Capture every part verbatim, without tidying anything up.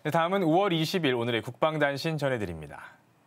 네, 다음은 오월 이십일 오늘의 국방단신 전해드립니다.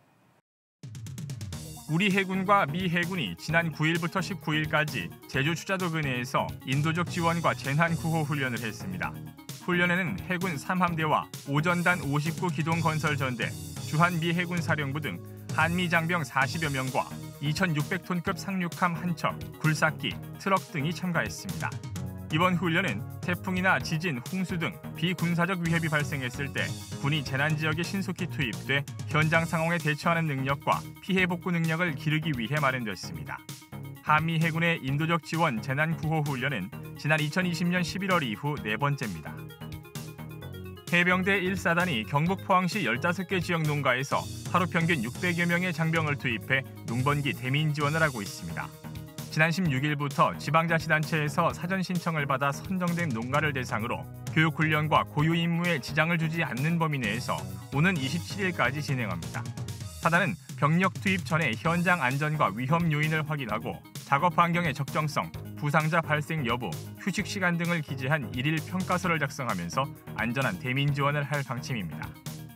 우리 해군과 미 해군이 지난 구일부터 십구일까지 제주 추자도 근해에서 인도적 지원과 재난구호 훈련을 했습니다. 훈련에는 해군 삼 함대와 오전단 오십구 기동건설전대, 주한 미 해군 사령부 등 한미 장병 사십여 명과 이천육백 톤급 상륙함 한 척, 굴삭기, 트럭 등이 참가했습니다. 이번 훈련은 태풍이나 지진, 홍수 등 비군사적 위협이 발생했을 때 군이 재난지역에 신속히 투입돼 현장 상황에 대처하는 능력과 피해 복구 능력을 기르기 위해 마련됐습니다. 한미 해군의 인도적 지원 재난구호 훈련은 지난 이천이십년 십일월 이후 네 번째입니다. 해병대 일 사단이 경북 포항시 열다섯 개 지역 농가에서 하루 평균 육백여 명의 장병을 투입해 농번기 대민 지원을 하고 있습니다. 지난 십육일부터 지방자치단체에서 사전 신청을 받아 선정된 농가를 대상으로 교육훈련과 고유 임무에 지장을 주지 않는 범위 내에서 오는 이십칠일까지 진행합니다. 사단은 병력 투입 전에 현장 안전과 위험 요인을 확인하고 작업 환경의 적정성, 부상자 발생 여부, 휴식 시간 등을 기재한 일일 평가서를 작성하면서 안전한 대민 지원을 할 방침입니다.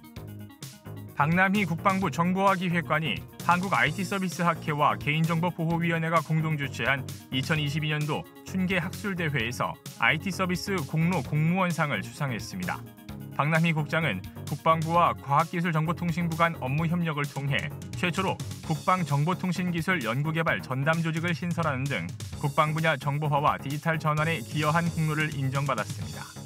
박남희 국방부 정보화기획관이 한국 아이티서비스학회와 개인정보보호위원회가 공동 주최한 이천이십이년도 춘계 학술대회에서 아이티서비스 공로 공무원상을 수상했습니다. 박남희 국장은 국방부와 과학기술정보통신부 간 업무 협력을 통해 최초로 국방정보통신기술 연구개발 전담조직을 신설하는 등 국방 분야 정보화와 디지털 전환에 기여한 공로를 인정받았습니다.